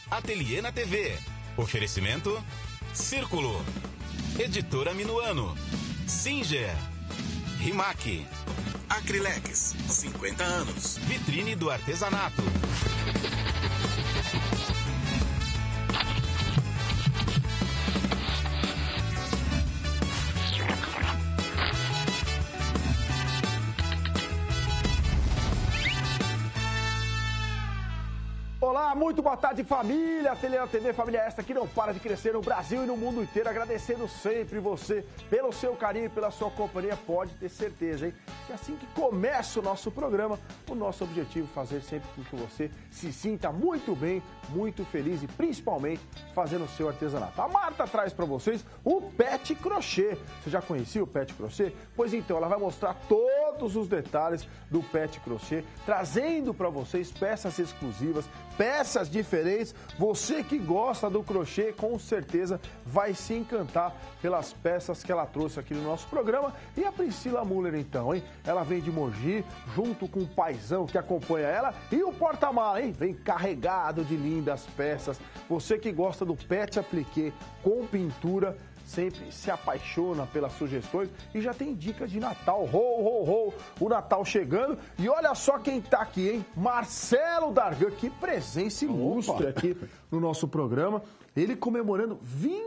Ateliê na TV. Oferecimento Círculo. Editora Minuano. Singer. Rimac. Acrylex, 50 anos. Vitrine do artesanato. Olá, muito boa tarde, família. Ateliê na TV, família esta que não para de crescer no Brasil e no mundo inteiro. Agradecendo sempre você pelo seu carinho e pela sua companhia. Pode ter certeza, hein? Que assim que começa o nosso programa, o nosso objetivo é fazer sempre com que você se sinta muito bem, muito feliz e principalmente fazendo o seu artesanato. A Marta traz para vocês o Pet Crochê. Você já conhecia o Pet Crochê? Pois então, ela vai mostrar todos os detalhes do Pet Crochê, trazendo para vocês peças exclusivas, peças diferentes. Você que gosta do crochê, com certeza vai se encantar pelas peças que ela trouxe aqui no nosso programa. E a Priscila Muller, então, hein? Ela vem de Mogi, junto com o paizão que acompanha ela. E o porta-mala, hein? Vem carregado de lindas peças. Você que gosta do pet appliqué com pintura, sempre se apaixona pelas sugestões e já tem dicas de Natal. O Natal chegando. E olha só quem tá aqui, hein? Marcelo Dargan, que presença ilustre aqui no nosso programa. Ele comemorando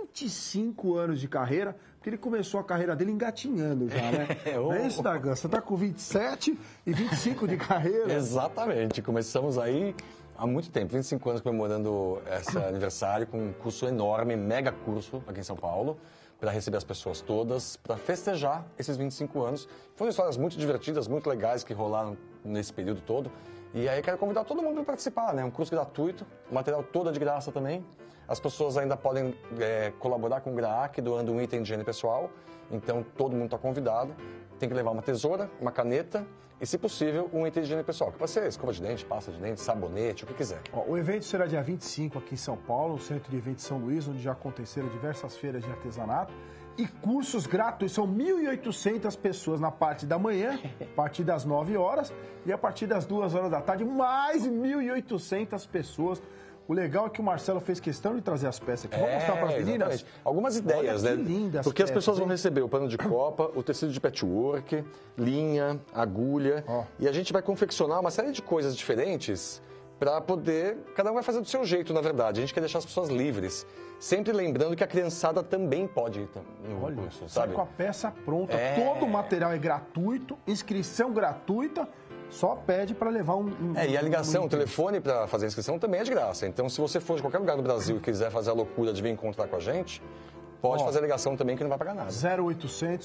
25 anos de carreira, porque ele começou a carreira dele engatinhando já, né? Não é isso, Dargan? Você tá com 27 e 25 de carreira. Exatamente. Começamos aí há muito tempo, 25 anos comemorando esse aniversário com um curso enorme, mega curso aqui em São Paulo, para receber as pessoas todas, para festejar esses 25 anos. Foram histórias muito divertidas, muito legais que rolaram nesse período todo. E aí quero convidar todo mundo para participar, né? Um curso gratuito, o material todo é de graça também. As pessoas ainda podem colaborar com o GRAAC doando um item de higiene pessoal. Então todo mundo está convidado. Tem que levar uma tesoura, uma caneta e, se possível, um item de higiene pessoal. Que pode ser escova de dente, pasta de dente, sabonete, o que quiser. O evento será dia 25 aqui em São Paulo, no Centro de Eventos São Luís, onde já aconteceram diversas feiras de artesanato. E cursos gratuitos, são 1.800 pessoas na parte da manhã, a partir das 9 horas, e a partir das 2 horas da tarde, mais 1.800 pessoas. O legal é que o Marcelo fez questão de trazer as peças aqui. Vamos mostrar para as meninas? Exatamente. Algumas ideias, olha, né? Que lindas porque peças, as pessoas vão hein? receber o pano de copa, o tecido de patchwork, linha, agulha. E a gente vai confeccionar uma série de coisas diferentes para poder... Cada um vai fazer do seu jeito, na verdade. A gente quer deixar as pessoas livres. Sempre lembrando que a criançada também pode ir no curso, sai sabe? com a peça pronta. Todo o material é gratuito, inscrição gratuita. Só pede para levar e a ligação, o telefone para fazer a inscrição também é de graça. Então, se você for de qualquer lugar do Brasil e quiser fazer a loucura de vir encontrar com a gente, pode fazer a ligação também que não vai pagar nada. 0800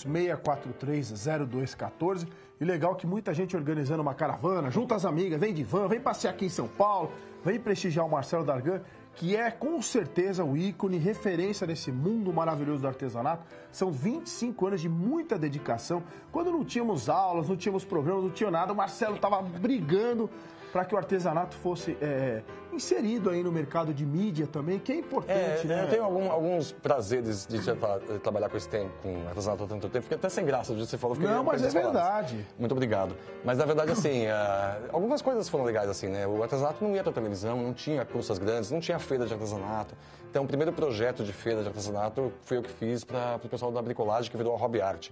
643 0214. E legal que muita gente organizando uma caravana, junta as amigas, vem de van, vem passear aqui em São Paulo, vem prestigiar o Marcelo Dargan, que é com certeza o ícone, referência nesse mundo maravilhoso do artesanato. São 25 anos de muita dedicação. Quando não tínhamos aulas, não tínhamos programas, não tinha nada, o Marcelo estava brigando para que o artesanato fosse inserido aí no mercado de mídia também, que é importante, né? Eu tenho alguns prazeres de trabalhar com esse tempo, com artesanato há tanto tempo. Fiquei até sem graça do que você falou. Não, mas é verdade. Muito obrigado. Mas, na verdade, assim, algumas coisas foram legais, assim, né? O artesanato não ia para televisão, não tinha cursos grandes, não tinha feira de artesanato. Então, o primeiro projeto de feira de artesanato foi eu que fiz para o pessoal da bricolagem, que virou a Hobby Art.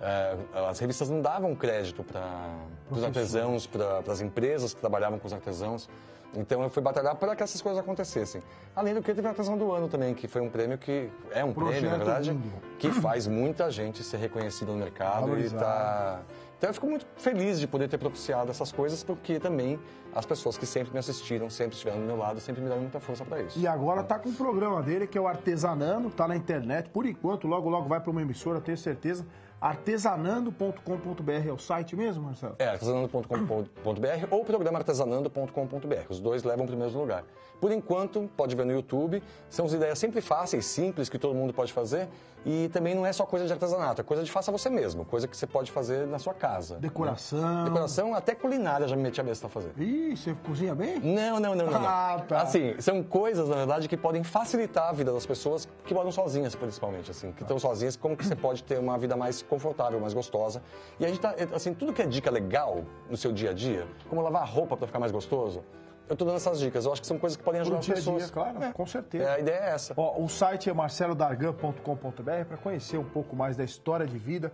As revistas não davam crédito para os artesãos, para as empresas que trabalhavam com os artesãos. Então eu fui batalhar para que essas coisas acontecessem. Além do que teve a Artesão do Ano também, que foi um prêmio que é um prêmio, na verdade, lindo, que faz muita gente ser reconhecida no mercado. Então eu fico muito feliz de poder ter propiciado essas coisas, porque também as pessoas que sempre me assistiram, sempre estiveram do meu lado, sempre me deram muita força para isso. E agora tá com o programa dele, que é o Artesanando, tá na internet, por enquanto, logo vai para uma emissora, tenho certeza. Artesanando.com.br é o site mesmo, Marcelo? Artesanando.com.br ou programa artesanando.com.br. Os dois levam para o mesmo lugar. Por enquanto, pode ver no YouTube. São as ideias sempre fáceis, simples, que todo mundo pode fazer. E também não é só coisa de artesanato, é coisa de faça você mesmo. Coisa que você pode fazer na sua casa. Decoração. Né? Decoração, até culinária já me meti a besta a fazer. Ih, você cozinha bem? Não. Tá. Assim, são coisas, na verdade, que podem facilitar a vida das pessoas que moram sozinhas, principalmente, assim. Que estão sozinhas, como que você pode ter uma vida mais confortável, mais gostosa. E a gente tá, assim, tudo que é dica legal no seu dia a dia, como lavar a roupa para ficar mais gostoso, Eu estou dando essas dicas. Eu acho que são coisas que podem ajudar as pessoas. Claro, com certeza. A ideia é essa. Ó, o site é marcelodargan.com.br para conhecer um pouco mais da história de vida.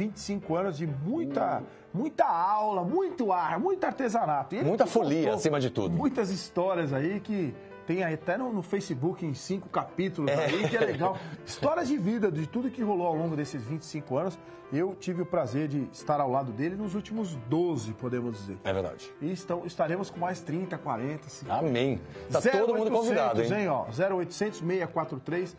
25 anos de muita aula, muito ar, muito artesanato. Muita folia, acima de tudo. Muitas histórias aí que tem até no Facebook em 5 capítulos aí, que é legal. Histórias de vida, de tudo que rolou ao longo desses 25 anos. Eu tive o prazer de estar ao lado dele nos últimos 12, podemos dizer. É verdade. E estaremos com mais 30, 40, 50. Amém. Tá todo mundo convidado, hein? Ó, 0800 643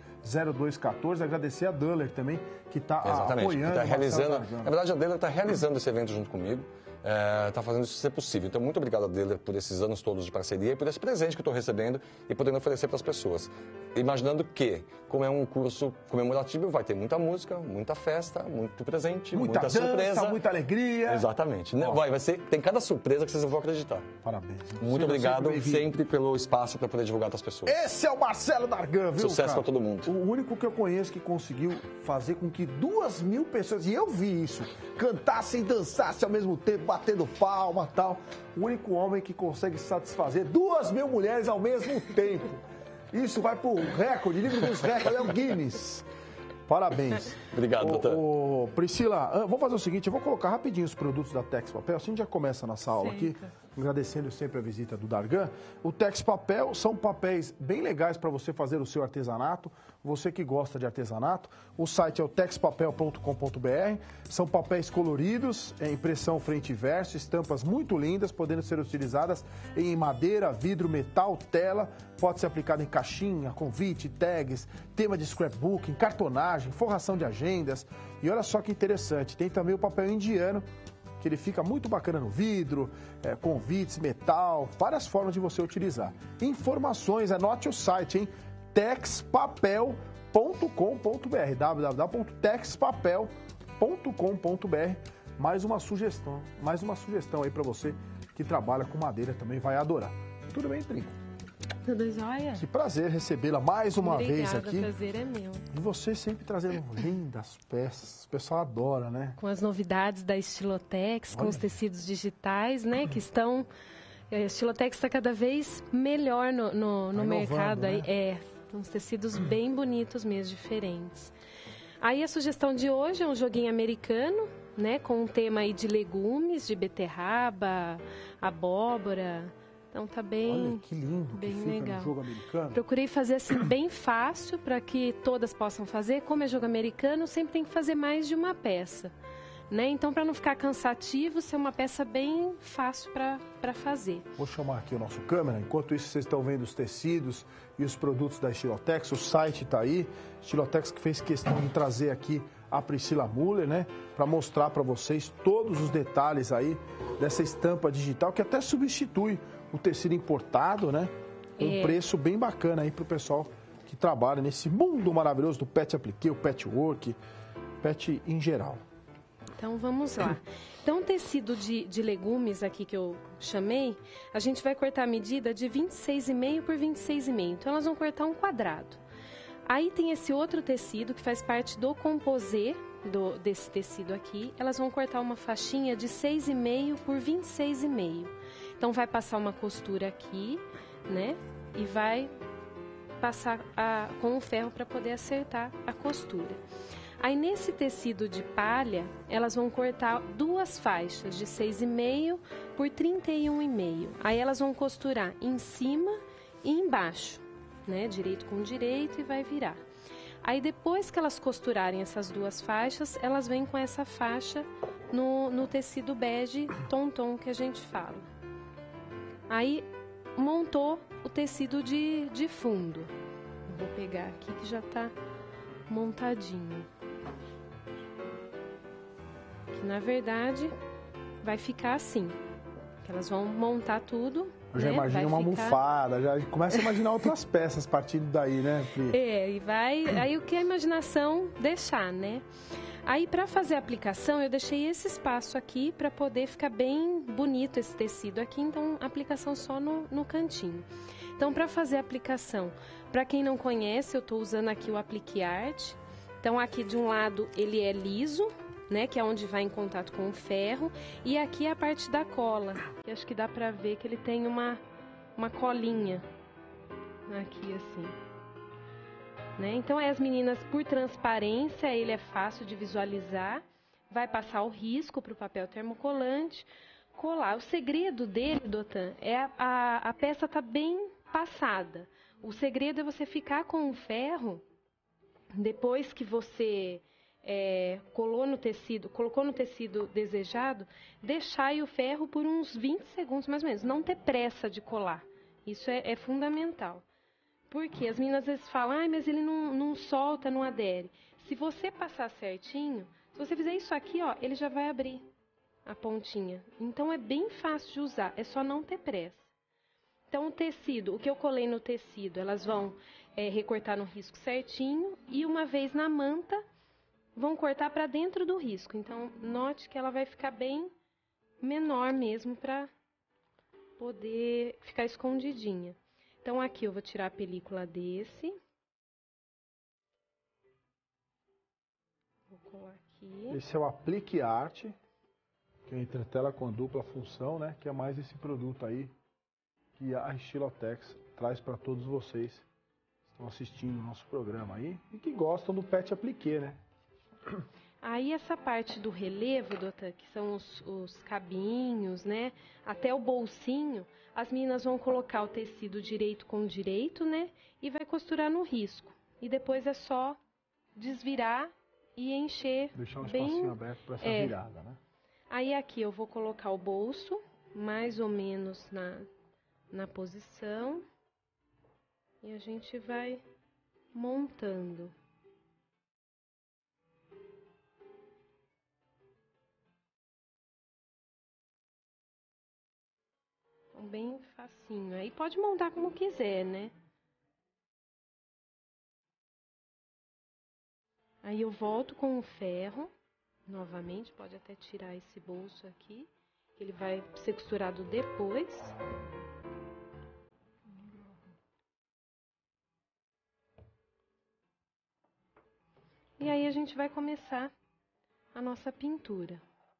0214. Agradecer a Duller também, que está apoiando. Que tá realizando. Na verdade, a Duller está realizando esse evento junto comigo. Está fazendo isso ser possível. Então, muito obrigado a Duller por esses anos todos de parceria e por esse presente que eu estou recebendo e podendo oferecer para as pessoas. Imaginando que, como é um curso comemorativo, vai ter muita música, muita festa, muito presente, muita dança, surpresa. Muita alegria. Exatamente. Tem cada surpresa que vocês não vão acreditar. Parabéns. Muito obrigado sempre pelo espaço para poder divulgar para as pessoas. Esse é o Marcelo Dargan, viu, Sucesso para todo mundo. O único que eu conheço que conseguiu fazer com que 2.000 pessoas, e eu vi isso, cantassem e dançassem ao mesmo tempo, batendo palma e tal. O único homem que consegue satisfazer 2.000 mulheres ao mesmo tempo. Isso vai pro recorde, livro dos recordes, é o Guinness. Parabéns. Obrigado, doutor. Priscila, vamos fazer o seguinte, eu vou colocar rapidinho os produtos da Tex Papel, assim a gente já começa nossa aula aqui, agradecendo sempre a visita do Dargan. O Tex Papel são papéis bem legais para você fazer o seu artesanato, você que gosta de artesanato. O site é o texpapel.com.br, são papéis coloridos, impressão frente e verso, estampas muito lindas, podendo ser utilizadas em madeira, vidro, metal, tela, pode ser aplicado em caixinha, convite, tags, tema de scrapbooking, cartonagem, forração de agendas. E olha só que interessante, tem também o papel indiano, que ele fica muito bacana no vidro, convites, metal, várias formas de você utilizar. Informações, anote o site, hein? texpapel.com.br, www.texpapel.com.br. Mais uma sugestão aí para você que trabalha com madeira, também vai adorar. Tudo bem, Trinco? Tudo jóia? Que prazer recebê-la mais uma vez aqui. O prazer é meu. E você sempre trazendo lindas peças. O pessoal adora, né? Com as novidades da Estilotex, com os tecidos digitais, né? Que estão... A Estilotex está cada vez melhor no mercado. Né? Uns tecidos bem bonitos mesmo, diferentes. Aí a sugestão de hoje é um joguinho americano, né? Com um tema aí de legumes, de beterraba, abóbora... Então tá bem, olha que lindo, bem que fica legal. No jogo americano. Procurei fazer assim bem fácil para que todas possam fazer. Como é jogo americano, sempre tem que fazer mais de uma peça, né? Então para não ficar cansativo, ser uma peça bem fácil para fazer. Vou chamar aqui o nosso câmera. Enquanto isso vocês estão vendo os tecidos e os produtos da Estilotex. O site está aí. Estilotex que fez questão de trazer aqui a Priscila Muller, né? Para mostrar para vocês todos os detalhes aí dessa estampa digital que até substitui o tecido importado, né? Um preço bem bacana aí pro pessoal que trabalha nesse mundo maravilhoso do pet appliqué, o patchwork, pet em geral. Então vamos lá. Então o tecido de legumes aqui que eu chamei, a gente vai cortar a medida de 26,5 por 26,5. Então elas vão cortar um quadrado. Aí tem esse outro tecido que faz parte do composê desse tecido aqui. Elas vão cortar uma faixinha de 6,5 por 26,5. Então, vai passar uma costura aqui, né? E vai passar com o ferro para poder acertar a costura. Aí, nesse tecido de palha, elas vão cortar 2 faixas de 6,5 por 31,5. Aí, elas vão costurar em cima e embaixo, né? Direito com direito e vai virar. Aí, depois que elas costurarem essas 2 faixas, elas vêm com essa faixa no tecido bege tom-tom que a gente fala. Aí, montou o tecido de fundo. Vou pegar aqui que já tá montadinho. Que, na verdade, vai ficar assim. Que elas vão montar tudo. Eu já imagino uma almofada, já começa a imaginar outras peças partindo daí, né, Pri? E vai... Aí, o que a imaginação deixar, né? Aí, para fazer a aplicação, eu deixei esse espaço aqui para poder ficar bem bonito esse tecido aqui. Então, aplicação só no cantinho. Então, para fazer a aplicação, para quem não conhece, eu estou usando aqui o Applique Art. Então, aqui de um lado ele é liso, né, que é onde vai em contato com o ferro. E aqui é a parte da cola. Eu acho que dá para ver que ele tem uma uma colinha aqui assim, né? Então as meninas, por transparência, ele é fácil de visualizar, vai passar o risco para o papel termocolante, colar. O segredo dele, Dotan, é a peça tá bem passada. O segredo é você ficar com o ferro, depois que você colocou no tecido desejado, deixar aí o ferro por uns 20 segundos mais ou menos, não ter pressa de colar. Isso é fundamental. Porque as meninas às vezes falam, mas ele não solta, não adere. Se você passar certinho, se você fizer isso aqui, ó, ele já vai abrir a pontinha. Então é bem fácil de usar, é só não ter pressa. Então o tecido, o que eu colei no tecido, elas vão recortar no risco certinho e uma vez na manta, vão cortar para dentro do risco. Então note que ela vai ficar bem menor mesmo para poder ficar escondidinha. Então aqui eu vou tirar a película desse. Vou colar aqui. Esse é o Aplique Arte, que é entretela com dupla função, né? Que é mais esse produto aí que a Estilotex traz para todos vocês que estão assistindo o nosso programa aí e que gostam do Pet Appliqué, né? Aí essa parte do relevo, Doutor, que são os cabinhos, né? Até o bolsinho, as meninas vão colocar o tecido direito com direito, né? E vai costurar no risco. E depois é só desvirar e encher. Deixar um espacinho aberto para essa virada, né? Aí aqui eu vou colocar o bolso, mais ou menos na posição. E a gente vai montando. Bem facinho. Aí pode montar como quiser, né? Aí eu volto com o ferro, novamente, pode até tirar esse bolso aqui, que ele vai ser costurado depois. E aí a gente vai começar a nossa pintura.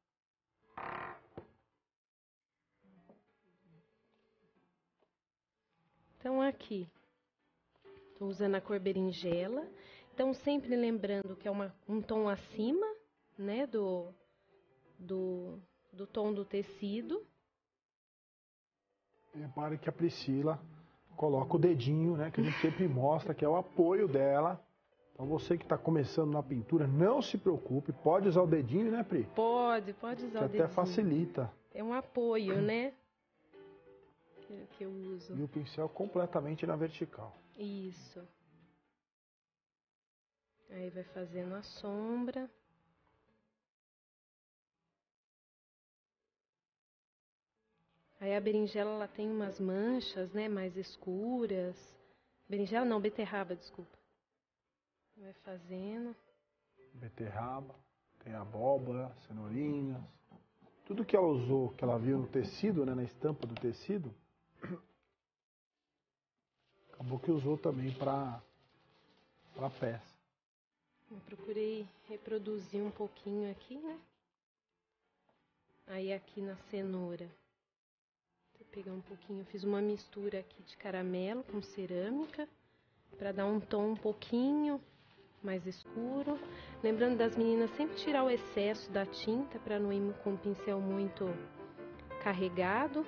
Então aqui, estou usando a cor berinjela. Então sempre lembrando que é um tom acima, né, do tom do tecido. Repare que a Priscila coloca o dedinho, né, que a gente sempre mostra que é o apoio dela. Então você que está começando na pintura, não se preocupe, pode usar o dedinho, né, Pri? Pode usar o dedinho. Que até facilita. É um apoio, né? Que eu uso. E o pincel completamente na vertical. Isso. Aí vai fazendo a sombra. Aí a berinjela, ela tem umas manchas, né, mais escuras. Berinjela não, beterraba, desculpa. Vai fazendo. Beterraba, tem abóbora, cenourinhas. Tudo que ela usou, que ela viu no tecido, né, na estampa do tecido, acabou que usou também para a peça. Eu procurei reproduzir um pouquinho aqui, né? Aí aqui na cenoura, vou pegar um pouquinho, fiz uma mistura aqui de caramelo com cerâmica, para dar um tom um pouquinho mais escuro. Lembrando das meninas sempre tirar o excesso da tinta, para não ir com o pincel muito carregado.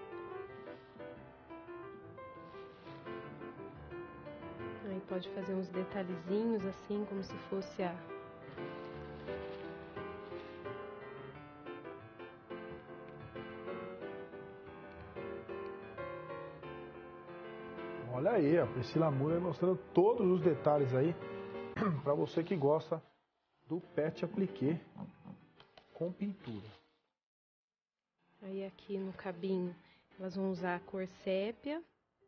Aí pode fazer uns detalhezinhos assim, como se fosse a... Olha aí, a Priscila Muller mostrando todos os detalhes aí para você que gosta do Pet Appliqué com pintura. Aí aqui no cabinho elas vão usar a cor sépia.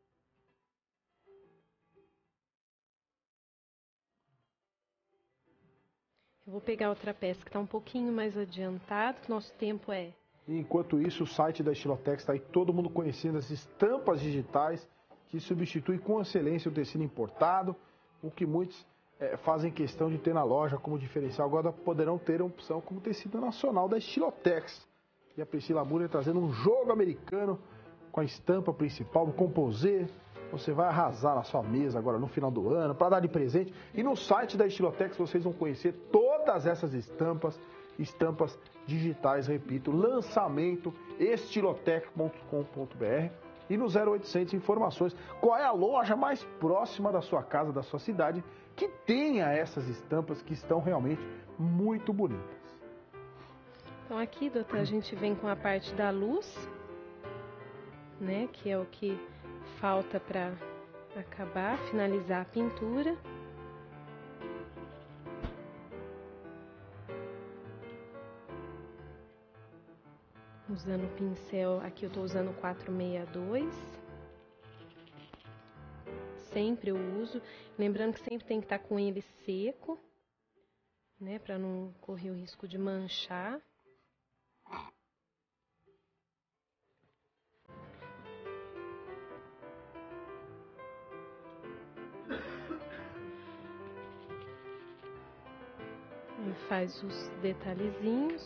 Eu vou pegar outra peça que está um pouquinho mais adiantado, que nosso tempo é... Enquanto isso, o site da Estilotex está aí todo mundo conhecendo as estampas digitais que substitui com excelência o tecido importado, o que muitos fazem questão de ter na loja como diferencial. Agora poderão ter a opção como tecido nacional da Estilotex. E a Priscila Muller trazendo um jogo americano com a estampa principal, no composê. Você vai arrasar na sua mesa agora no final do ano, para dar de presente. E no site da Estilotex vocês vão conhecer todas essas estampas digitais, repito, lançamento estilotec.com.br e no 0800 informações. Qual é a loja mais próxima da sua casa, da sua cidade, que tenha essas estampas que estão realmente muito bonitas. Então aqui, doutor, a gente vem com a parte da luz, né, que é o que falta para acabar, finalizar a pintura. Usando o pincel, aqui eu tô usando 462. Sempre eu uso, lembrando que sempre tem que estar com ele seco, né, para não correr o risco de manchar. Aí faz os detalhezinhos.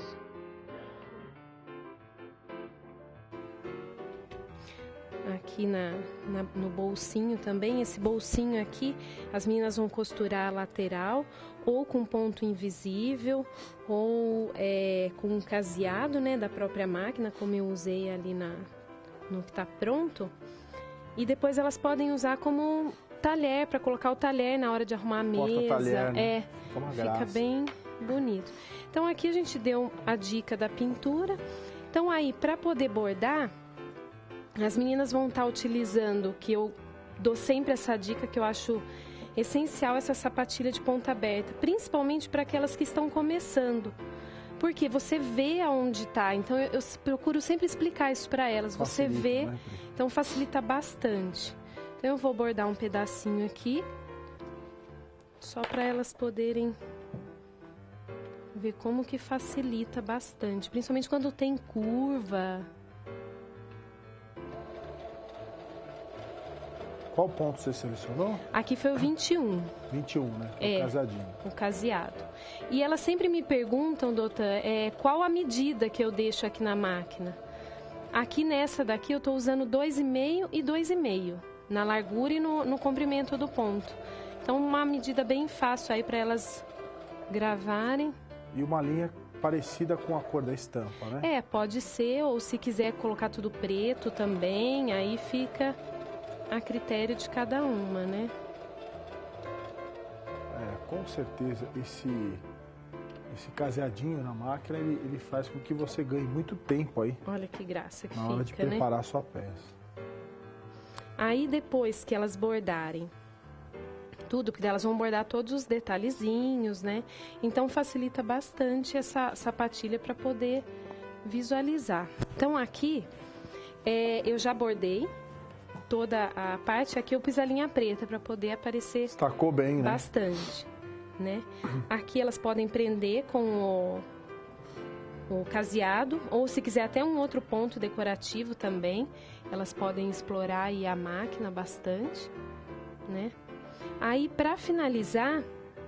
Aqui no bolsinho também, esse bolsinho aqui, as meninas vão costurar a lateral ou com ponto invisível ou com um caseado, né, da própria máquina, como eu usei ali no que tá pronto. E depois elas podem usar como talher, para colocar o talher na hora de arrumar a mesa. Talher, né? Fica bem bonito. Então aqui a gente deu a dica da pintura. Então aí, para poder bordar, as meninas vão estar utilizando, que eu dou sempre essa dica, que eu acho essencial, essa sapatilha de ponta aberta, principalmente para aquelas que estão começando. Porque você vê aonde está, então eu procuro sempre explicar isso para elas. Você vê, né? Então facilita bastante. Então eu vou bordar um pedacinho aqui, só para elas poderem ver como que facilita bastante, principalmente quando tem curva. Qual ponto você selecionou? Aqui foi o 21. 21, né? O casadinho. O caseado. E elas sempre me perguntam, doutor, qual a medida que eu deixo aqui na máquina? Aqui nessa daqui eu estou usando 2,5 e 2,5, na largura e no comprimento do ponto. Então uma medida bem fácil aí para elas gravarem. E uma linha parecida com a cor da estampa, né? Pode ser, ou se quiser colocar tudo preto também, aí fica a critério de cada uma, né? Com certeza esse caseadinho na máquina, ele faz com que você ganhe muito tempo aí. Olha que graça que fica, né? Na hora de preparar a sua peça. Aí depois que elas bordarem tudo, porque elas vão bordar todos os detalhezinhos, né? Então facilita bastante essa sapatilha para poder visualizar. Então aqui eu já bordei toda a parte, aqui eu pus a linha preta para poder aparecer. Destacou bem, bastante, né? Aqui elas podem prender com o caseado, ou se quiser até um outro ponto decorativo também, elas podem explorar aí a máquina bastante, né? Aí para finalizar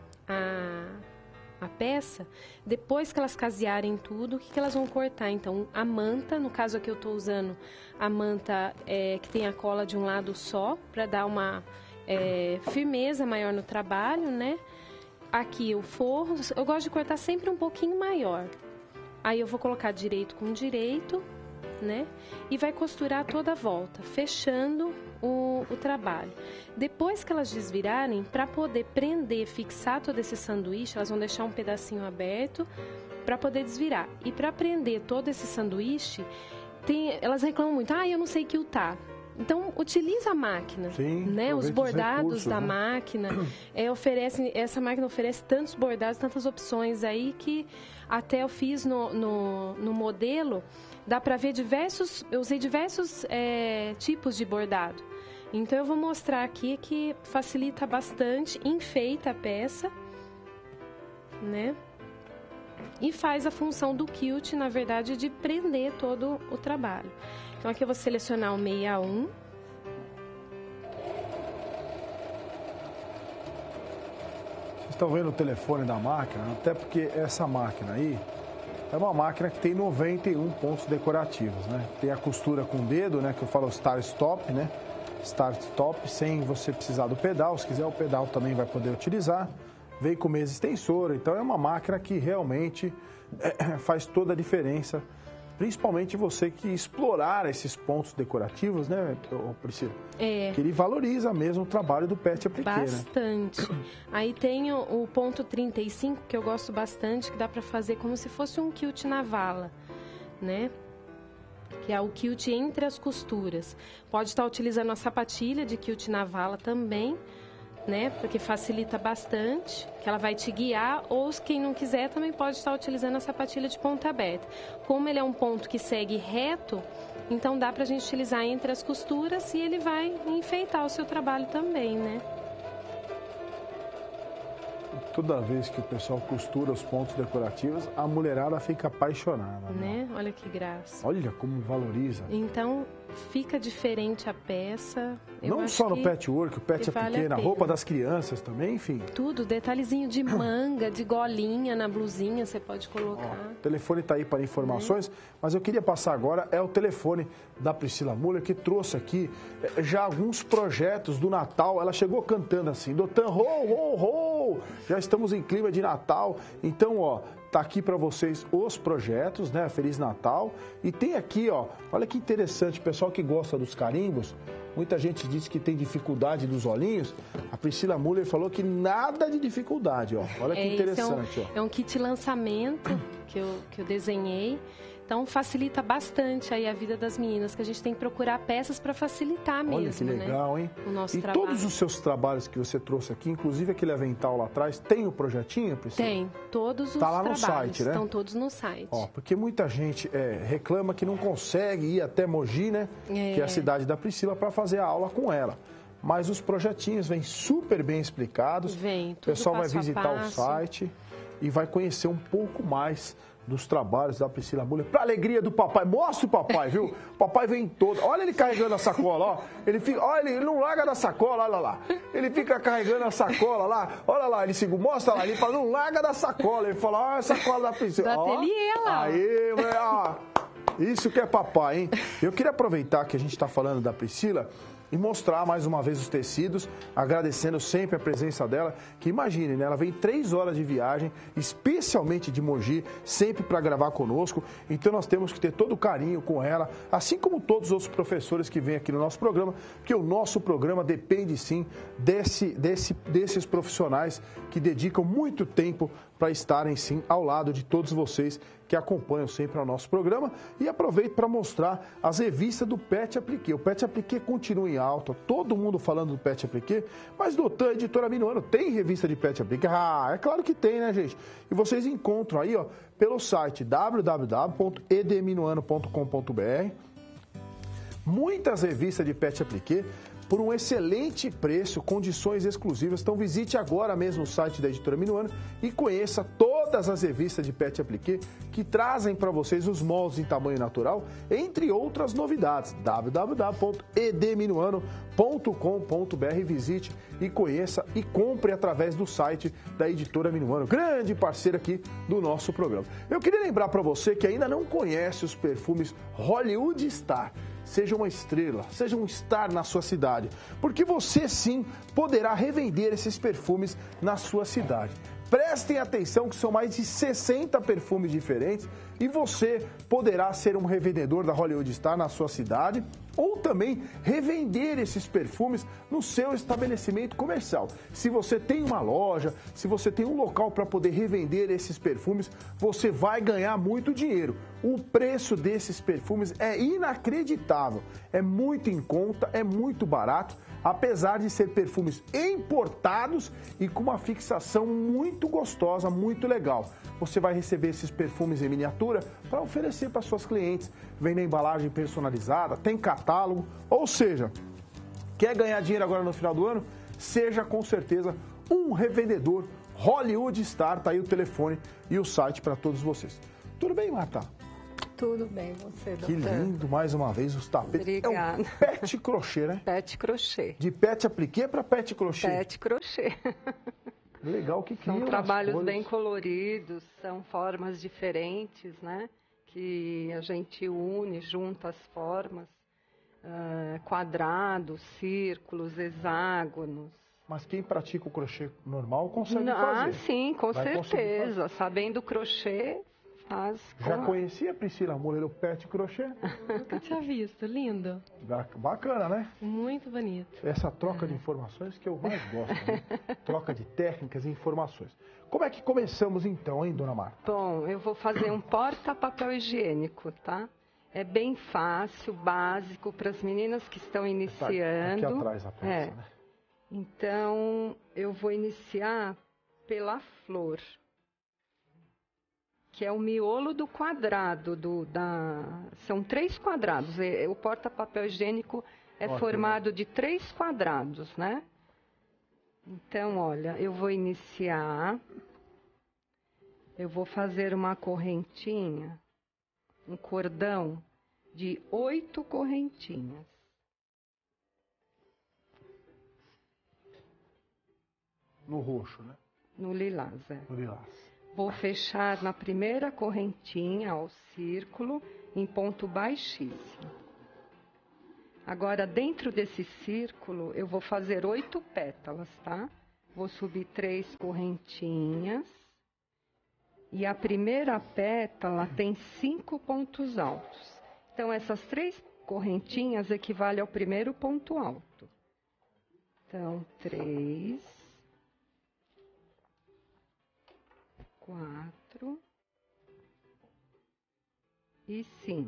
a peça, depois que elas casearem tudo, o que elas vão cortar? Então, a manta, no caso aqui eu estou usando a manta que tem a cola de um lado só, para dar uma firmeza maior no trabalho, né? Aqui o forro, eu gosto de cortar sempre um pouquinho maior. Aí eu vou colocar direito com direito, né? E vai costurar toda a volta, fechando o trabalho. Depois que elas desvirarem, para poder prender, fixar todo esse sanduíche, elas vão deixar um pedacinho aberto para poder desvirar. E para prender todo esse sanduíche, elas reclamam muito, eu não sei quiltar. Então, utiliza a máquina, sim, né? Os bordados da máquina. Essa máquina oferece tantos bordados, tantas opções aí que até eu fiz no modelo, dá para ver eu usei diversos tipos de bordado. Então, eu vou mostrar aqui que facilita bastante, enfeita a peça, né? E faz a função do quilt, na verdade, de prender todo o trabalho. Então, aqui eu vou selecionar o 61. Vocês estão vendo o telefone da máquina? Até porque essa máquina aí, É uma máquina que tem 91 pontos decorativos, né? Tem a costura com o dedo, né? Que eu falo Start-Stop, né? Start-Stop, sem você precisar do pedal. Se quiser, o pedal também vai poder utilizar. Vem com mesa extensora, então é uma máquina que realmente faz toda a diferença. Principalmente você que explorar esses pontos decorativos, né, Priscila? Que ele valoriza mesmo o trabalho do Pet Appliqué, bastante. Né? Aí tem o ponto 35, que eu gosto bastante, que dá para fazer como se fosse um quilt na vala, né? Que é o quilt entre as costuras. Pode estar utilizando a sapatilha de quilt na vala também, né? Porque facilita bastante, que ela vai te guiar, ou quem não quiser também pode estar utilizando a sapatilha de ponta aberta. Como ele é um ponto que segue reto, então dá pra gente utilizar entre as costuras e ele vai enfeitar o seu trabalho também, né? Toda vez que o pessoal costura os pontos decorativos, a mulherada fica apaixonada. Né? Olha que graça. Olha como valoriza. Então, fica diferente a peça. Não só no patchwork, o Pet Appliqué, na roupa das crianças também, enfim. Tudo, detalhezinho de manga, de golinha na blusinha, você pode colocar. O telefone está aí para informações, mas eu queria passar agora, é o telefone da Priscila Müller, que trouxe aqui já alguns projetos do Natal. Ela chegou cantando assim, Dotan, ho, ho, ho! Já estamos em clima de Natal, então, ó, tá aqui para vocês os projetos, né? Feliz Natal. E tem aqui, ó, olha que interessante, pessoal que gosta dos carimbos, muita gente diz que tem dificuldade dos olhinhos. A Priscila Müller falou que nada de dificuldade, ó. Olha que interessante, ó. É um kit lançamento que eu desenhei. Então, facilita bastante aí a vida das meninas, que a gente tem que procurar peças para facilitar mesmo, olha que legal, né? Hein? O nosso e trabalho. Todos os seus trabalhos que você trouxe aqui, inclusive aquele avental lá atrás, tem o projetinho, Priscila? Tem, todos os lá trabalhos. No site, né? Estão todos no site. Ó, porque muita gente reclama que não consegue ir até Mogi, né? Que é a cidade da Priscila, para fazer a aula com ela. Mas os projetinhos vêm super bem explicados. Vem, tudo o pessoal vai passo a visitar passo. o site e vai conhecer um pouco mais dos trabalhos da Priscila Müller, para alegria do papai. Mostra o papai, viu? O papai vem todo. Olha ele carregando a sacola, ó. Ele fica, olha, ele não larga da sacola, olha lá. Ele fica carregando a sacola lá. Olha lá, ele segura, mostra lá, ele fala, não larga da sacola. Ele fala, olha a sacola da Priscila. Do ateliê lá. Aí, ó. Isso que é papai, hein? Eu queria aproveitar que a gente está falando da Priscila e mostrar mais uma vez os tecidos, agradecendo sempre a presença dela, que imagine, né? Ela vem 3 horas de viagem, especialmente de Mogi, sempre para gravar conosco, então nós temos que ter todo o carinho com ela, assim como todos os outros professores que vêm aqui no nosso programa, porque o nosso programa depende sim desses profissionais que dedicam muito tempo para estarem sim ao lado de todos vocês que acompanham sempre o nosso programa. E aproveito para mostrar as revistas do Pet Appliqué. O Pet Appliqué continua em alta, todo mundo falando do Pet Appliqué, mas Dotan, editora Minuano, tem revista de Pet Appliqué? Ah, é claro que tem, né, gente? E vocês encontram aí, ó, pelo site www.edminuano.com.br muitas revistas de Pet Appliqué por um excelente preço, condições exclusivas. Então visite agora mesmo o site da editora Minuano e conheça todas as revistas de Pet Appliqué que trazem para vocês os moldes em tamanho natural, entre outras novidades. www.edminuano.com.br. Visite e conheça e compre através do site da editora Minuano, grande parceira aqui do nosso programa. Eu queria lembrar para você que ainda não conhece os perfumes Hollywood Star. Seja uma estrela, seja um star na sua cidade, porque você sim poderá revender esses perfumes na sua cidade. Prestem atenção que são mais de 60 perfumes diferentes e você poderá ser um revendedor da Hollywood Star na sua cidade ou também revender esses perfumes no seu estabelecimento comercial. Se você tem uma loja, se você tem um local para poder revender esses perfumes, você vai ganhar muito dinheiro. O preço desses perfumes é inacreditável, é muito em conta, é muito barato, apesar de ser perfumes importados e com uma fixação muito gostosa, muito legal. Você vai receber esses perfumes em miniatura para oferecer para suas clientes. Vem na embalagem personalizada, tem catálogo, ou seja, quer ganhar dinheiro agora no final do ano? Seja com certeza um revendedor Hollywood Star, tá aí o telefone e o site para todos vocês. Tudo bem, Marta? Tudo bem, você, doutor. Que lindo, mais uma vez, os tapetes. Obrigada. É um pet crochê, né? Pet crochê. De Pet Appliqué para Pet crochê. Pet crochê. Legal, que são trabalhos bem coloridos, são formas diferentes, né? Que a gente une, junta as formas, quadrados, círculos, hexágonos. Mas quem pratica o crochê normal consegue fazer? Ah, sim, com certeza. Sabendo crochê, faz. Já conhecia a Priscila Moreira Pet Crochê? Nunca tinha visto, lindo. Bacana, né? Muito bonito. Essa troca de informações que eu mais gosto, né? Troca de técnicas e informações. Como é que começamos então, hein, dona Marta? Bom, eu vou fazer um porta-papel higiênico, tá? É bem fácil, básico, para as meninas que estão iniciando. Aqui atrás a peça, né? Então, eu vou iniciar pela flor, que é o miolo do quadrado. São 3 quadrados. O porta-papel higiênico é formado de 3 quadrados, né? Então, olha, eu vou iniciar. Eu vou fazer uma correntinha, um cordão de 8 correntinhas. No roxo, né? No lilás, No lilás. Vou fechar na primeira correntinha, ao círculo, em ponto baixíssimo. Agora, dentro desse círculo, eu vou fazer 8 pétalas, tá? Vou subir 3 correntinhas. E a primeira pétala tem 5 pontos altos. Então, essas 3 correntinhas equivalem ao primeiro ponto alto. Então, 3, 4 e 5.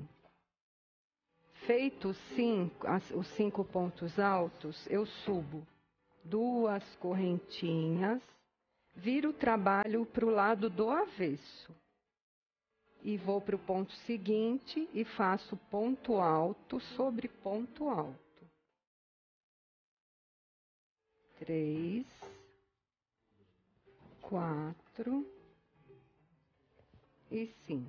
Feito os 5 pontos altos, eu subo 2 correntinhas, viro o trabalho para o lado do avesso. E vou para o ponto seguinte e faço ponto alto sobre ponto alto. 3, 4 e 5.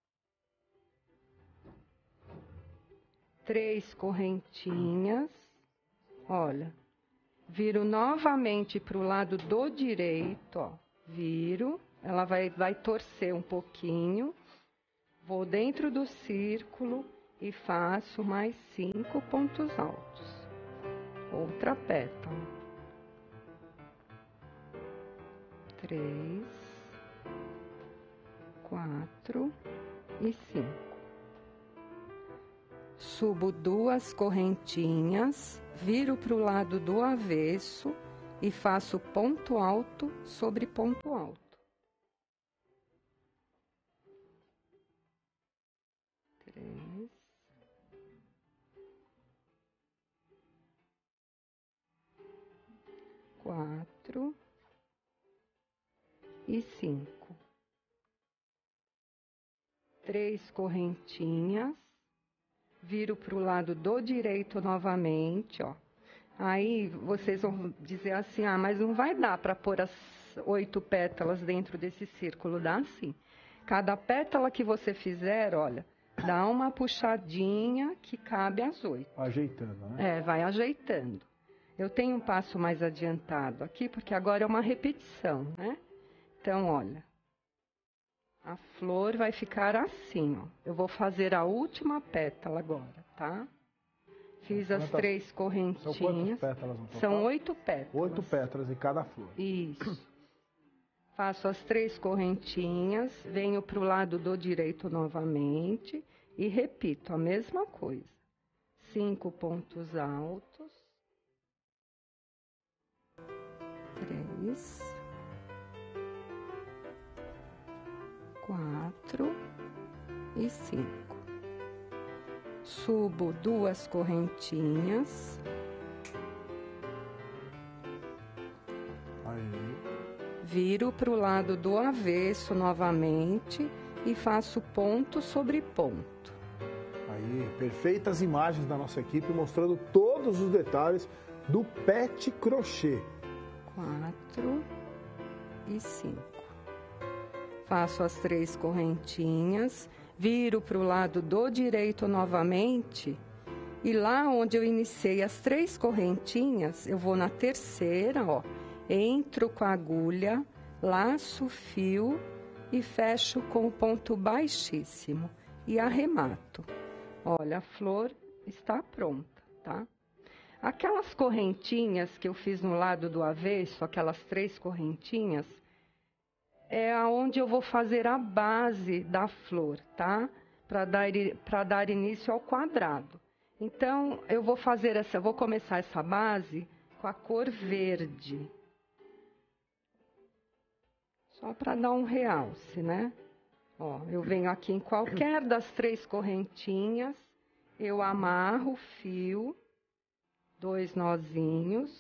3 correntinhas, olha, viro novamente para o lado do direito, ó, viro, ela vai torcer um pouquinho, vou dentro do círculo e faço mais 5 pontos altos. Outra pétala. 3, 4 e 5. Subo 2 correntinhas, viro para o lado do avesso e faço ponto alto sobre ponto alto. 3, 4 e 5. 3 correntinhas. Viro para o lado do direito novamente, ó. Aí vocês vão dizer assim, ah, mas não vai dar para pôr as 8 pétalas dentro desse círculo. Dá sim. Cada pétala que você fizer, olha, dá uma puxadinha que cabe às 8. Ajeitando, né? Vai ajeitando. Eu tenho um passo mais adiantado aqui, porque agora é uma repetição, né? Então, olha. A flor vai ficar assim, ó. Eu vou fazer a última pétala agora, tá? Fiz as 3 correntinhas. São quantas pétalas no total? São 8 pétalas. 8 pétalas em cada flor. Isso. Faço as 3 correntinhas, venho para o lado do direito novamente e repito a mesma coisa. 5 pontos altos. 3. 4 e 5. Subo 2 correntinhas. Aí. Viro para o lado do avesso novamente e faço ponto sobre ponto. Aí, perfeitas imagens da nossa equipe mostrando todos os detalhes do pet crochê. 4 e 5. Faço as 3 correntinhas, viro para o lado do direito novamente e lá onde eu iniciei as 3 correntinhas, eu vou na terceira, ó, entro com a agulha, laço o fio e fecho com o ponto baixíssimo e arremato. Olha, a flor está pronta, tá? Aquelas correntinhas que eu fiz no lado do avesso, aquelas 3 correntinhas, é aonde eu vou fazer a base da flor, tá? Para dar início ao quadrado. Então, eu vou começar essa base com a cor verde. Só para dar um realce, né? Ó, eu venho aqui em qualquer das 3 correntinhas, eu amarro o fio, 2 nozinhos,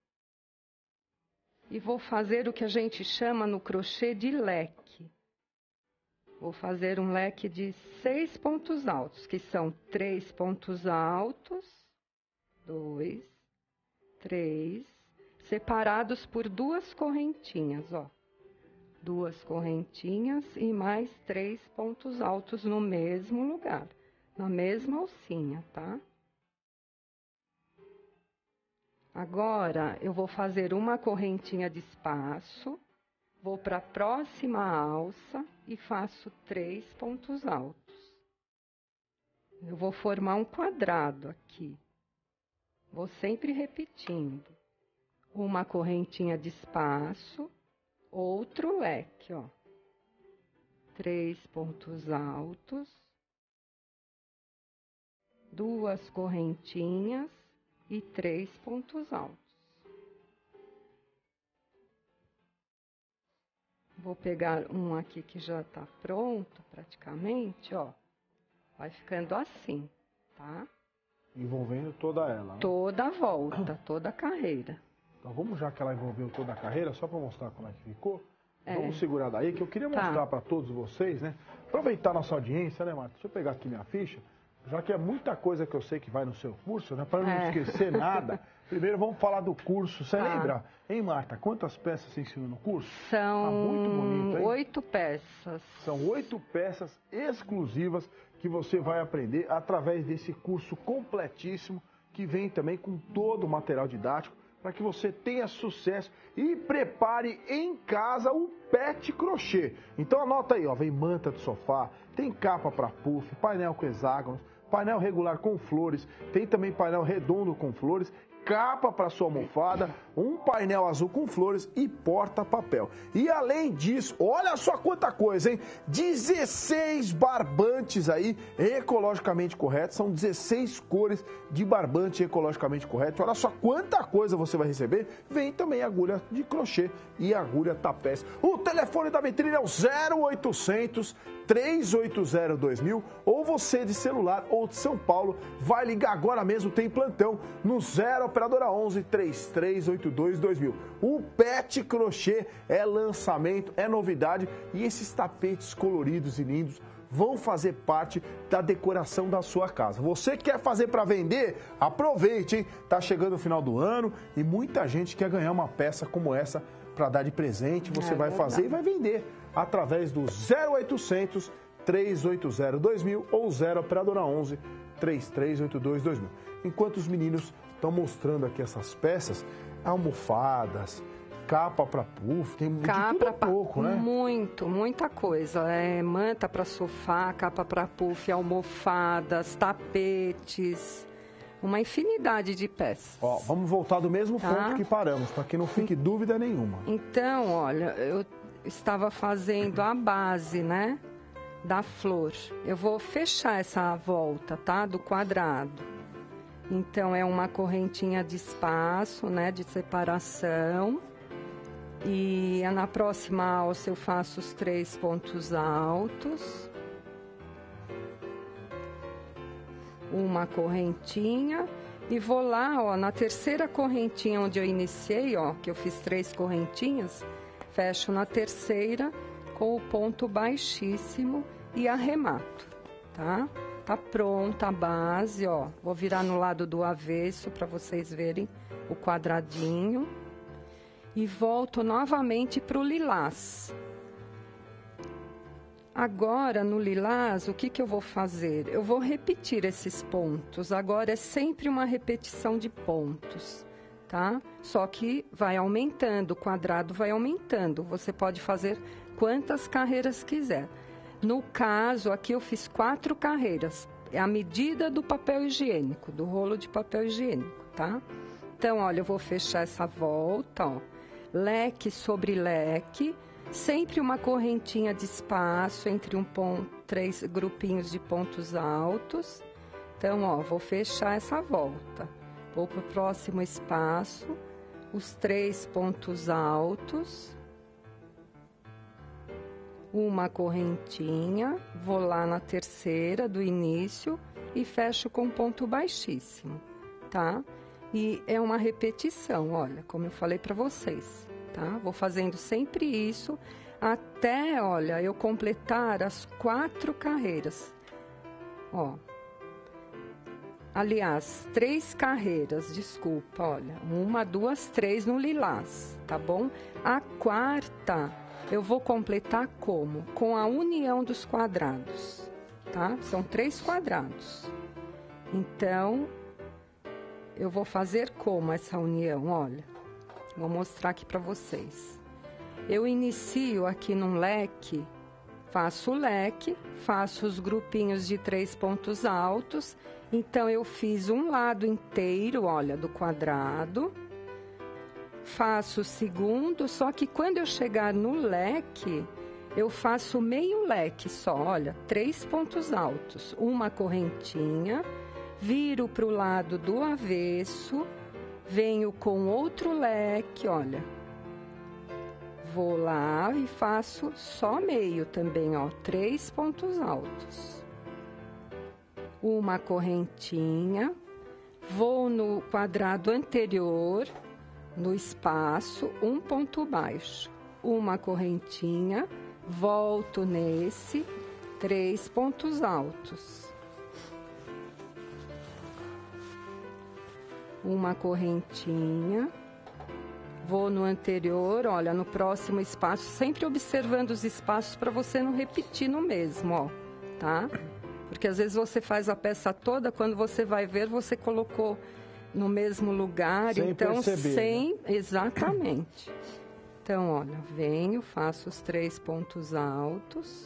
e vou fazer o que a gente chama no crochê de leque. Vou fazer um leque de 6 pontos altos, que são 3 pontos altos, 2, 3, separados por 2 correntinhas, ó. 2 correntinhas e mais 3 pontos altos no mesmo lugar, na mesma alcinha, tá? Agora, eu vou fazer uma correntinha de espaço, vou para a próxima alça e faço 3 pontos altos. Eu vou formar um quadrado aqui. Vou sempre repetindo. Uma correntinha de espaço, outro leque, ó. 3 pontos altos, 2 correntinhas e 3 pontos altos. Vou pegar um aqui que já está pronto, praticamente, ó. Vai ficando assim, tá? Envolvendo toda ela, né? Toda a volta, toda a carreira. Então vamos, já que ela envolveu toda a carreira, só para mostrar como é que ficou. Vamos segurar daí, que eu queria mostrar para todos vocês, né? Aproveitar nossa audiência, né, Marta? Deixa eu pegar aqui minha ficha, já que é muita coisa que eu sei que vai no seu curso, né? Para não esquecer nada. Primeiro vamos falar do curso. Você lembra, hein, Marta? Quantas peças você ensinou no curso? São muito bonito, hein? 8 peças. São 8 peças exclusivas que você vai aprender através desse curso completíssimo, que vem também com todo o material didático, para que você tenha sucesso e prepare em casa o pet crochê. Então anota aí, ó, vem manta de sofá, tem capa para puff, painel com hexágonos, painel regular com flores, tem também painel redondo com flores, capa para sua almofada, um painel azul com flores e porta-papel. E além disso, olha só quanta coisa, hein? 16 barbantes aí ecologicamente corretos, são 16 cores de barbante ecologicamente correto. Olha só quanta coisa você vai receber. Vem também agulha de crochê e agulha tapete. O telefone da vitrine é o 0800 380 2000, ou você de celular ou de São Paulo vai ligar agora mesmo, tem plantão no 0 operadora 11 3382 2000. O pet crochê é lançamento, é novidade, e esses tapetes coloridos e lindos vão fazer parte da decoração da sua casa. Você quer fazer para vender? Aproveite, hein? Tá chegando o final do ano e muita gente quer ganhar uma peça como essa para dar de presente. Você vai fazer e vai vender através do 0800 380 2000 ou 0 operadora 11 3382 2000. Enquanto os meninos estão mostrando aqui essas peças, almofadas, capa para puff, tem capa de tudo pouco, né? Muita coisa. É manta para sofá, capa para puff, almofadas, tapetes, uma infinidade de peças. Ó, vamos voltar do mesmo ponto que paramos, para que não fique dúvida nenhuma. Então, olha, eu estava fazendo a base, né, da flor. Eu vou fechar essa volta, tá, do quadrado. Então, é uma correntinha de espaço, né, de separação. E na próxima alça eu faço os 3 pontos altos. Uma correntinha. E vou lá, ó, na terceira correntinha onde eu iniciei, ó, que eu fiz 3 correntinhas, fecho na terceira com o ponto baixíssimo e arremato, tá? Tá pronta a base, ó. Vou virar no lado do avesso para vocês verem o quadradinho. E volto novamente para o lilás. Agora, no lilás, o que eu vou fazer? Eu vou repetir esses pontos. Agora é sempre uma repetição de pontos, tá? Só que vai aumentando, o quadrado vai aumentando. Você pode fazer quantas carreiras quiser. No caso, aqui eu fiz 4 carreiras. É a medida do papel higiênico, do rolo de papel higiênico, tá? Então, olha, eu vou fechar essa volta, ó. Leque sobre leque, sempre uma correntinha de espaço entre 3 grupinhos de pontos altos. Então, ó, vou fechar essa volta. Vou para o próximo espaço, os 3 pontos altos, uma correntinha, vou lá na terceira do início e fecho com ponto baixíssimo, tá? E é uma repetição, olha, como eu falei para vocês, tá? Vou fazendo sempre isso até, olha, eu completar as 4 carreiras, ó. Aliás, 3 carreiras, desculpa, olha, 1, 2, 3 no lilás, tá bom? A quarta eu vou completar como? Com a união dos quadrados, tá? São 3 quadrados. Então, eu vou fazer como essa união? Olha, vou mostrar aqui para vocês. Eu inicio aqui num leque, faço o leque, faço os grupinhos de 3 pontos altos. Então, eu fiz um lado inteiro, olha, do quadrado. Faço o segundo, só que quando eu chegar no leque, eu faço meio leque só, olha, 3 pontos altos, uma correntinha, viro para o lado do avesso, venho com outro leque, olha, vou lá e faço só meio também, ó, 3 pontos altos, uma correntinha, vou no quadrado anterior, no espaço, um ponto baixo, uma correntinha, volto nesse, 3 pontos altos. Uma correntinha, vou no anterior, olha, no próximo espaço, sempre observando os espaços para você não repetir no mesmo, ó, tá? Porque às vezes você faz a peça toda, quando você vai ver, você colocou no mesmo lugar, sem então perceber, sem, né? Exatamente. Então, olha, venho, faço os 3 pontos altos,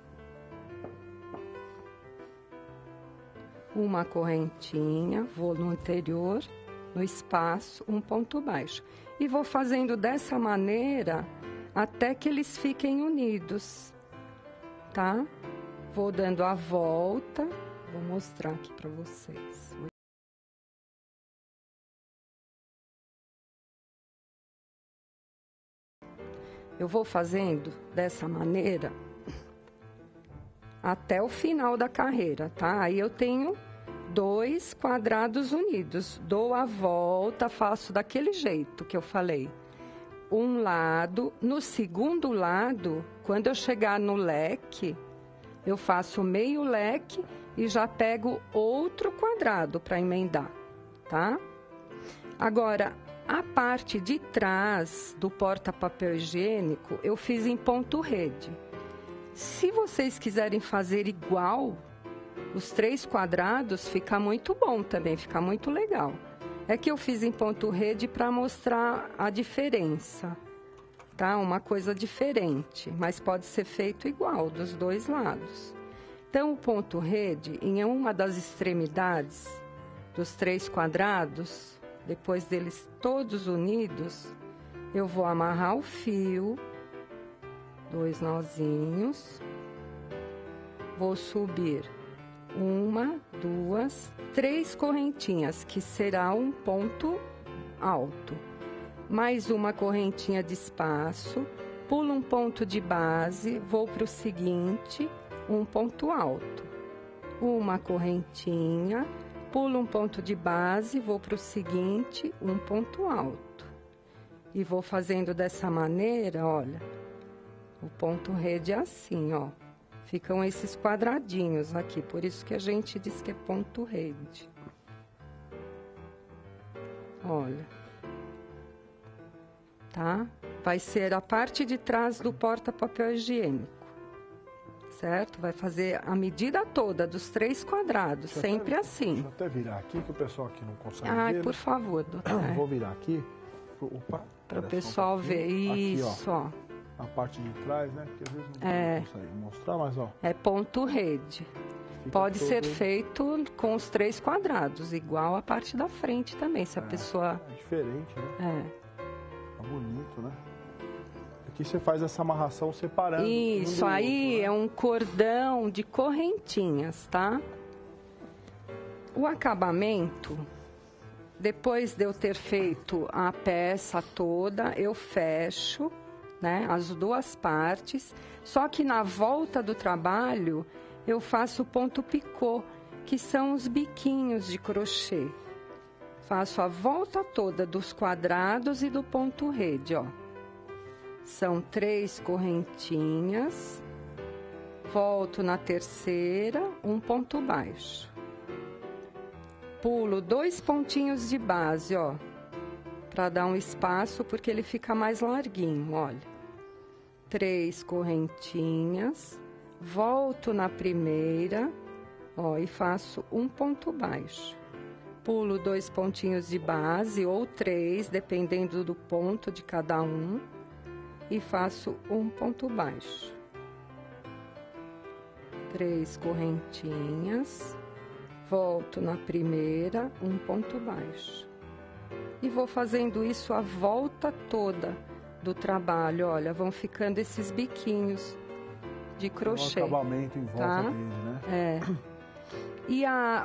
uma correntinha, vou no anterior, no espaço, um ponto baixo. E vou fazendo dessa maneira até que eles fiquem unidos, tá? Vou dando a volta, vou mostrar aqui para vocês. Eu vou fazendo dessa maneira até o final da carreira, tá? Aí eu tenho 2 quadrados unidos. Dou a volta, faço daquele jeito que eu falei. Um lado, no segundo lado, quando eu chegar no leque, eu faço meio leque e já pego outro quadrado para emendar, tá? Agora, a parte de trás do porta-papel higiênico, eu fiz em ponto rede. Se vocês quiserem fazer igual, os 3 quadrados, fica muito bom também, fica muito legal. É que eu fiz em ponto rede para mostrar a diferença, tá? Uma coisa diferente, mas pode ser feito igual, dos 2 lados. Então, o ponto rede, em uma das extremidades dos 3 quadrados, depois deles todos unidos, eu vou amarrar o fio, 2 nozinhos, vou subir 1, 2, 3 correntinhas, que será um ponto alto, mais uma correntinha de espaço, pulo um ponto de base, vou para o seguinte, um ponto alto, uma correntinha, pulo um ponto de base, vou para o seguinte, um ponto alto. E vou fazendo dessa maneira, olha, o ponto rede é assim, ó. Ficam esses quadradinhos aqui, por isso que a gente diz que é ponto rede. Olha. Tá? Vai ser a parte de trás do porta-papel higiênico. certo? Vai fazer a medida toda dos 3 quadrados, sempre assim. Deixa eu até virar aqui, que o pessoal aqui não consegue ver. Ai, por favor, doutor. Vou virar aqui. Para o pessoal ver. Isso, ó. A parte de trás, né? Porque às vezes não consegue mostrar, mas ó. É ponto rede. Pode ser feito com os 3 quadrados, igual a parte da frente também, se a pessoa... É diferente, né? Tá bonito, né? Aqui você faz essa amarração separando. Isso, aí é um cordão de correntinhas, tá? O acabamento, depois de eu ter feito a peça toda, eu fecho, né, as 2 partes, só que na volta do trabalho eu faço ponto picô, que são os biquinhos de crochê. Faço a volta toda dos quadrados e do ponto rede, ó. São 3 correntinhas, volto na terceira, um ponto baixo. Pulo 2 pontinhos de base, ó, para dar um espaço, porque ele fica mais larguinho, olha. 3 correntinhas, volto na primeira, ó, e faço um ponto baixo. Pulo 2 pontinhos de base, ou 3, dependendo do ponto de cada um, e faço um ponto baixo. 3 correntinhas, volto na primeira, um ponto baixo. E vou fazendo isso a volta toda do trabalho, olha, vão ficando esses biquinhos de crochê. Um acabamento em volta dele, né? E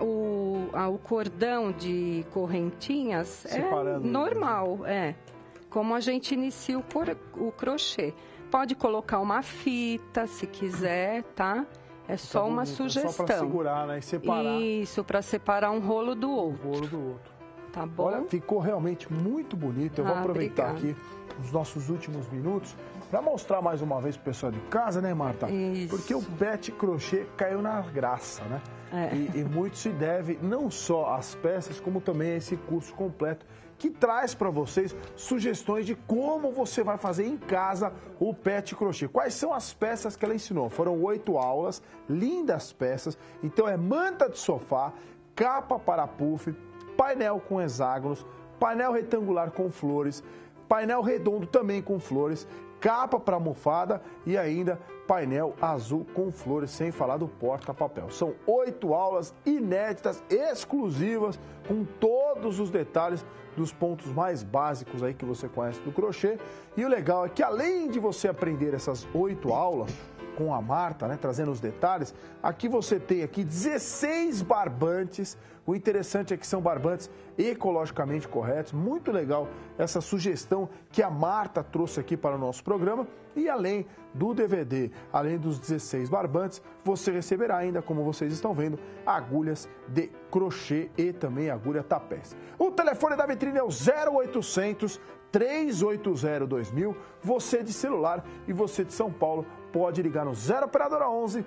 o cordão de correntinhas separando, é normal, como a gente inicia o crochê. Pode colocar uma fita, se quiser, tá? É só uma sugestão. Só para segurar, né? E separar. Isso, para separar um rolo do outro. Um rolo do outro. Tá bom? Olha, ficou realmente muito bonito. Eu vou aproveitar aqui os nossos últimos minutos para mostrar mais uma vez pro pessoal de casa, né, Marta? Isso. Porque o pet crochê caiu na graça, né? E muito se deve não só às peças, como também a esse curso completo que traz para vocês sugestões de como você vai fazer em casa o pet crochê. Quais são as peças que ela ensinou? Foram 8 aulas, lindas peças. Então é manta de sofá, capa para puff, painel com hexágonos, painel retangular com flores, painel redondo também com flores, capa para almofada e ainda painel azul com flores, sem falar do porta-papel. São 8 aulas inéditas, exclusivas, com todos os detalhes dos pontos mais básicos aí que você conhece do crochê. E o legal é que além de você aprender essas 8 aulas com a Marta, né, trazendo os detalhes, aqui você tem aqui 16 barbantes. O interessante é que são barbantes ecologicamente corretos. Muito legal essa sugestão que a Marta trouxe aqui para o nosso programa. E além do DVD, além dos 16 barbantes, você receberá ainda, como vocês estão vendo, agulhas de crochê e também agulha tapete. O telefone da vitrine é o 0800 380 2000. Você de celular e você de São Paulo pode ligar no 0 operadora 11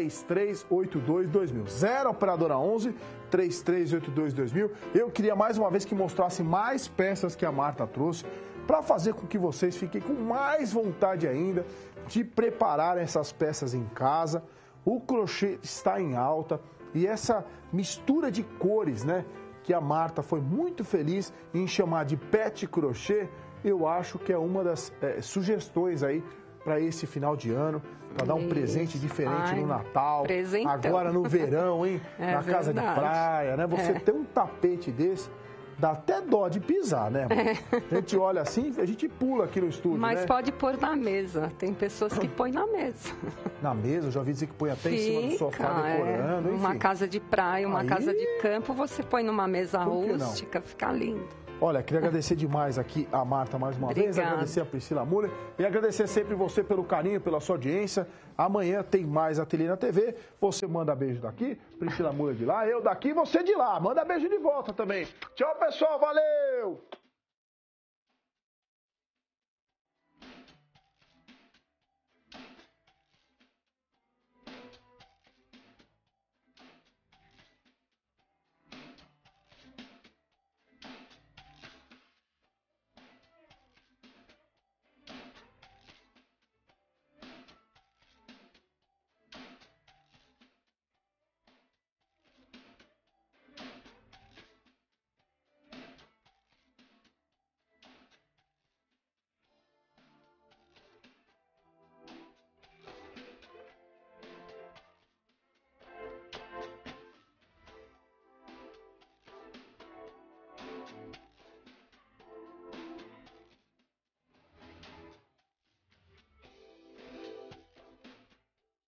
3382 2000. 0 operadora 11 3382 2000. Eu queria mais uma vez que mostrasse mais peças que a Marta trouxe para fazer com que vocês fiquem com mais vontade ainda de preparar essas peças em casa. O crochê está em alta e essa mistura de cores, né, que a Marta foi muito feliz em chamar de pet crochê, eu acho que é uma das sugestões aí para esse final de ano, para dar um presente diferente no Natal, presentão. Agora no verão, hein? Na casa de praia, né? Você ter um tapete desse, dá até dó de pisar, né? A gente olha assim, a gente pula aqui no estúdio, mas né? pode pôr na mesa, tem pessoas que põem na mesa. Na mesa, eu já ouvi dizer que põe até em cima do sofá decorando, enfim. Uma casa de praia, uma casa de campo, você põe numa mesa rústica, fica lindo. Olha, queria agradecer demais aqui a Marta mais uma vez, agradecer a Priscila Muller e agradecer sempre você pelo carinho, pela sua audiência. Amanhã tem mais Ateliê na TV. Você manda beijo daqui, Priscila Muller de lá, eu daqui, você de lá. Manda beijo de volta também. Tchau, pessoal, valeu!